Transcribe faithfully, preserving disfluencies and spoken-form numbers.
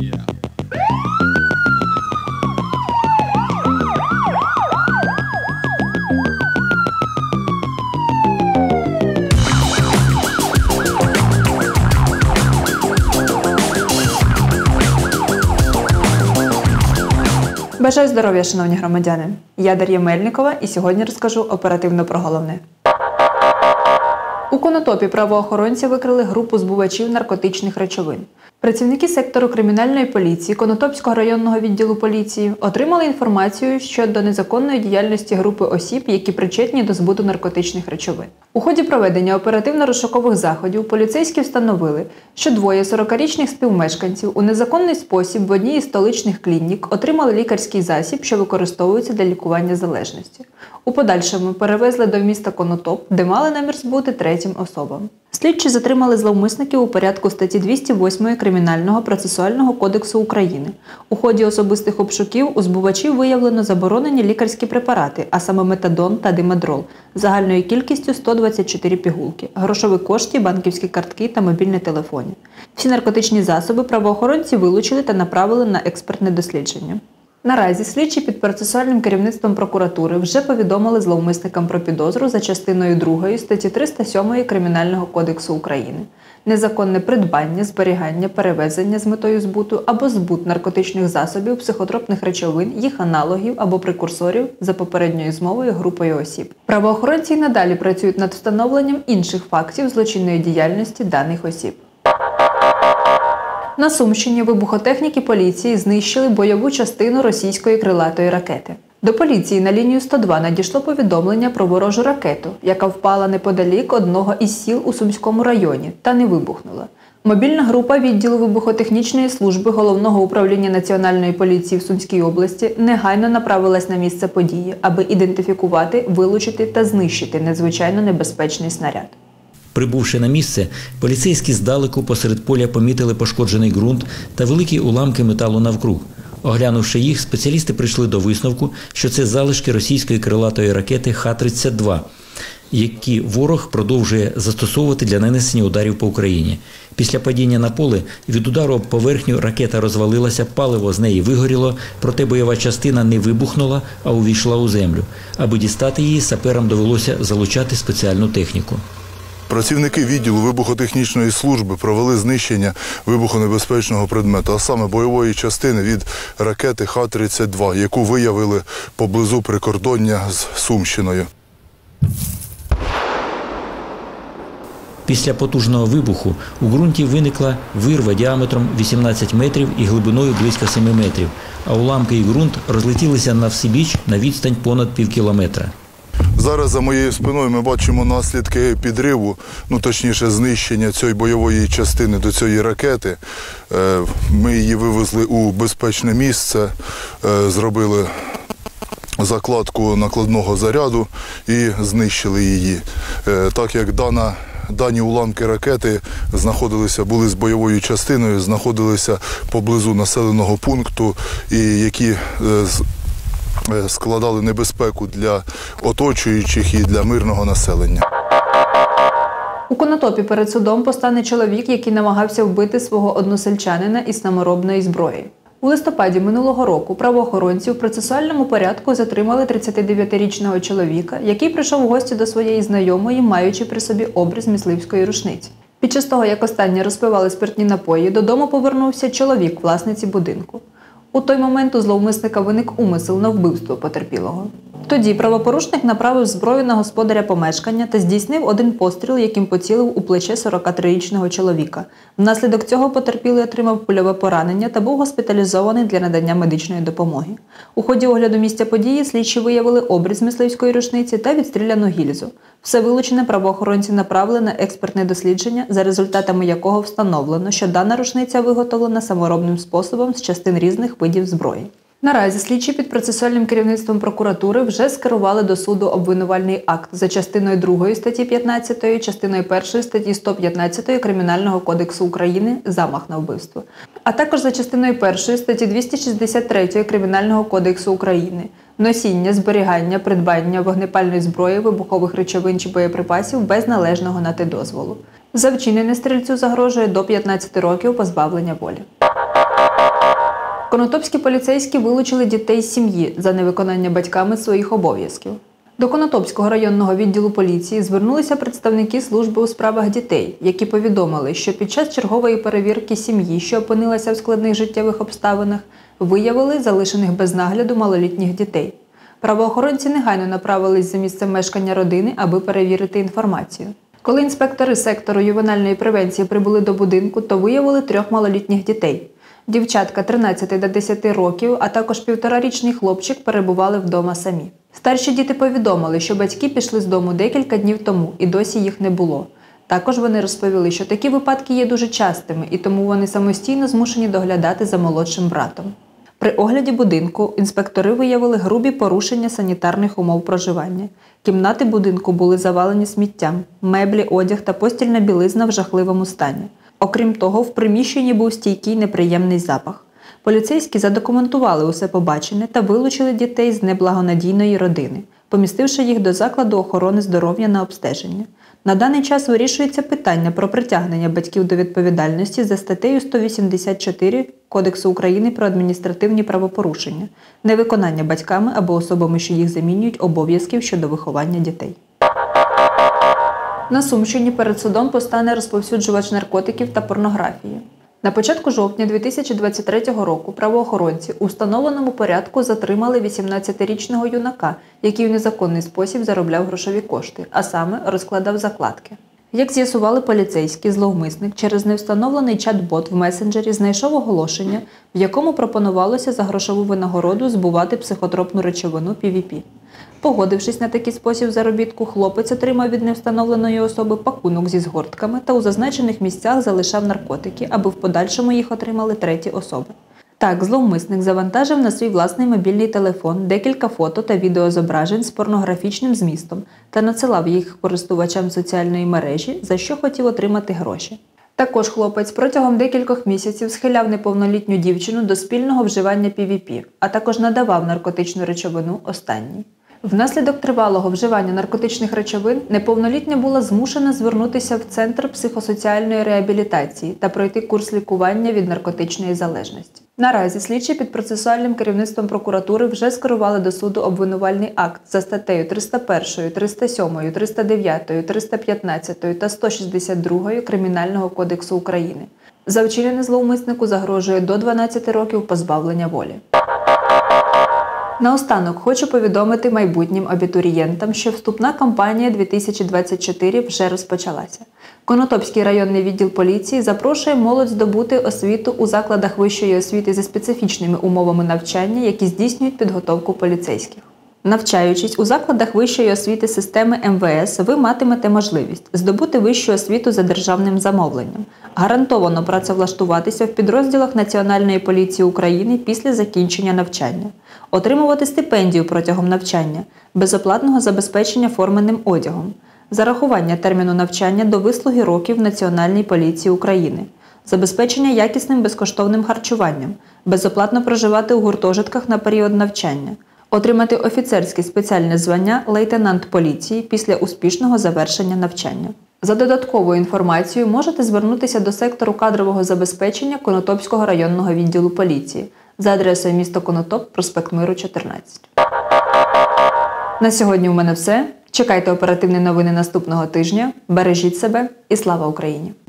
Бажаю здоров'я, шановні громадяни! Я Дар'я Мельникова і сьогодні розкажу оперативно про головне. У Конотопі правоохоронці викрили групу збувачів наркотичних речовин. Працівники сектору кримінальної поліції Конотопського районного відділу поліції отримали інформацію щодо незаконної діяльності групи осіб, які причетні до збуту наркотичних речовин. У ході проведення оперативно-розшукових заходів поліцейські встановили, що двоє сорокарічних співмешканців у незаконний спосіб в одній із столичних клінік отримали лікарський засіб, що використовується для лікування залежності. У подальшому перевезли до міста Конотоп, де мали намір збути третім особам. Слідчі затримали зловмисників у порядку статті двісті восьмої Кримінального процесуального кодексу України. У ході особистих обшуків у збувачів виявлено заборонені лікарські препарати, а саме метадон та димедрол, загальною кількістю сто двадцять чотири пігулки, грошові кошти, банківські картки та мобільні телефони. Всі наркотичні засоби правоохоронці вилучили та направили на експертне дослідження. Наразі слідчі під процесуальним керівництвом прокуратури вже повідомили зловмисникам про підозру за частиною другої статті триста сьомої Кримінального кодексу України – незаконне придбання, зберігання, перевезення з метою збуту або збут наркотичних засобів, психотропних речовин, їх аналогів або прекурсорів за попередньою змовою групою осіб. Правоохоронці й надалі працюють над встановленням інших фактів злочинної діяльності даних осіб. На Сумщині вибухотехніки поліції знищили бойову частину російської крилатої ракети. До поліції на лінію сто два надійшло повідомлення про ворожу ракету, яка впала неподалік одного із сіл у Сумському районі та не вибухнула. Мобільна група відділу вибухотехнічної служби Головного управління Національної поліції в Сумській області негайно направилась на місце події, аби ідентифікувати, вилучити та знищити надзвичайно небезпечний снаряд. Прибувши на місце, поліцейські здалеку посеред поля помітили пошкоджений ґрунт та великі уламки металу навкруг. Оглянувши їх, спеціалісти прийшли до висновку, що це залишки російської крилатої ракети Х тридцять два, які ворог продовжує застосовувати для нанесення ударів по Україні. Після падіння на поле від удару об поверхню ракета розвалилася, паливо з неї вигоріло, проте бойова частина не вибухнула, а увійшла у землю. Аби дістати її, саперам довелося залучати спеціальну техніку. Працівники відділу вибухотехнічної служби провели знищення вибухонебезпечного предмету, а саме бойової частини від ракети Х тридцять два, яку виявили поблизу прикордоння з Сумщиною. Після потужного вибуху у ґрунті виникла вирва діаметром вісімнадцять метрів і глибиною близько семи метрів, а уламки і ґрунт розлетілися навсібіч на відстань понад півкілометра. Зараз за моєю спиною ми бачимо наслідки підриву, ну точніше знищення цієї бойової частини до цієї ракети. Ми її вивезли у безпечне місце, зробили закладку накладного заряду і знищили її. Так як дана Дані уламки ракети знаходилися, були з бойовою частиною, знаходилися поблизу населеного пункту, і які складали небезпеку для оточуючих і для мирного населення. У Конотопі перед судом постане чоловік, який намагався вбити свого односельчанина із саморобної зброї. У листопаді минулого року правоохоронці у процесуальному порядку затримали тридцятидев'ятирічного чоловіка, який прийшов у гості до своєї знайомої, маючи при собі обріз мисливської рушниці. Під час того, як останні розпивали спиртні напої, додому повернувся чоловік власниці будинку. У той момент у зловмисника виник умисел на вбивство потерпілого. Тоді правопорушник направив зброю на господаря помешкання та здійснив один постріл, яким поцілив у плече сорокатрирічного чоловіка. Внаслідок цього потерпілий отримав кульове поранення та був госпіталізований для надання медичної допомоги. У ході огляду місця події слідчі виявили обріз мисливської рушниці та відстріляну гільзу. Все вилучене правоохоронці направили на експертне дослідження, за результатами якого встановлено, що дана рушниця виготовлена саморобним способом з частин різних видів зброї. Наразі слідчі під процесуальним керівництвом прокуратури вже скерували до суду обвинувальний акт за частиною другої статті п'ятнадцятої, частиною першої статті сто п'ятнадцятої Кримінального кодексу України «Замах на вбивство», а також за частиною першої статті двісті шістдесят третьої Кримінального кодексу України «Носіння, зберігання, придбання вогнепальної зброї, вибухових речовин чи боєприпасів без належного на те дозволу». За вчинене стрільцю загрожує до п'ятнадцяти років позбавлення волі. Конотопські поліцейські вилучили дітей з сім'ї за невиконання батьками своїх обов'язків. До Конотопського районного відділу поліції звернулися представники служби у справах дітей, які повідомили, що під час чергової перевірки сім'ї, що опинилася в складних життєвих обставинах, виявили залишених без нагляду малолітніх дітей. Правоохоронці негайно направились за місцем мешкання родини, аби перевірити інформацію. Коли інспектори сектору ювенальної превенції прибули до будинку, то виявили трьох малолітніх дітей. Дівчатка тринадцяти до десяти років, а також півторарічний хлопчик перебували вдома самі. Старші діти повідомили, що батьки пішли з дому декілька днів тому і досі їх не було. Також вони розповіли, що такі випадки є дуже частими і тому вони самостійно змушені доглядати за молодшим братом. При огляді будинку інспектори виявили грубі порушення санітарних умов проживання. Кімнати будинку були завалені сміттям, меблі, одяг та постільна білизна в жахливому стані. Окрім того, в приміщенні був стійкий неприємний запах. Поліцейські задокументували усе побачене та вилучили дітей з неблагонадійної родини, помістивши їх до закладу охорони здоров'я на обстеження. На даний час вирішується питання про притягнення батьків до відповідальності за статтею сто вісімдесят чотири Кодексу України про адміністративні правопорушення, невиконання батьками або особами, що їх замінюють, обов'язків щодо виховання дітей. На Сумщині перед судом постане розповсюджувач наркотиків та порнографії. На початку жовтня дві тисячі двадцять третього року правоохоронці у встановленому порядку затримали вісімнадцятирічного юнака, який у незаконний спосіб заробляв грошові кошти, а саме розкладав закладки. Як з'ясували поліцейські, зловмисник через невстановлений чат-бот в месенджері знайшов оголошення, в якому пропонувалося за грошову винагороду збувати психотропну речовину пі ві пі. Погодившись на такий спосіб заробітку, хлопець отримав від невстановленої особи пакунок зі згортками та у зазначених місцях залишав наркотики, аби в подальшому їх отримали треті особи. Так, зловмисник завантажив на свій власний мобільний телефон декілька фото та відеозображень з порнографічним змістом та надсилав їх користувачам соціальної мережі, за що хотів отримати гроші. Також хлопець протягом декількох місяців схиляв неповнолітню дівчину до спільного вживання пі ві пі, а також надавав наркотичну речовину останній. Внаслідок тривалого вживання наркотичних речовин неповнолітня була змушена звернутися в Центр психосоціальної реабілітації та пройти курс лікування від наркотичної залежності. Наразі слідчі під процесуальним керівництвом прокуратури вже скерували до суду обвинувальний акт за статтею триста першою, триста сьомою, триста дев'ятою, триста п'ятнадцятою та сто шістдесят другою Кримінального кодексу України. За вчинене зловмиснику загрожує до дванадцяти років позбавлення волі. Наостанок хочу повідомити майбутнім абітурієнтам, що вступна кампанія дві тисячі двадцять чотири вже розпочалася. Конотопський районний відділ поліції запрошує молодь здобути освіту у закладах вищої освіти зі специфічними умовами навчання, які здійснюють підготовку поліцейських. Навчаючись у закладах вищої освіти системи ем ве ес, ви матимете можливість здобути вищу освіту за державним замовленням, гарантовано працевлаштуватися в підрозділах Національної поліції України після закінчення навчання, отримувати стипендію протягом навчання, безоплатного забезпечення форменним одягом, зарахування терміну навчання до вислуги років Національній поліції України, забезпечення якісним безкоштовним харчуванням, безоплатно проживати у гуртожитках на період навчання, отримати офіцерське спеціальне звання лейтенант поліції після успішного завершення навчання. За додатковою інформацією можете звернутися до сектору кадрового забезпечення Конотопського районного відділу поліції за адресою місто Конотоп, проспект Миру, чотирнадцять. На сьогодні у мене все. Чекайте оперативні новини наступного тижня. Бережіть себе і слава Україні!